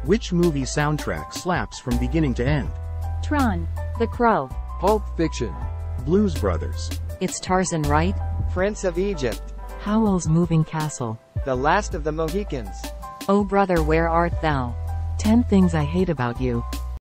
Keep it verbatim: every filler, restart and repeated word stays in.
Which movie soundtrack slaps from beginning to end? Tron. The Crow. Pulp Fiction. Blues Brothers. It's Tarzan, right? Prince of Egypt. Howl's Moving Castle. The Last of the Mohicans. Oh brother, where art thou? Ten Things I Hate About You.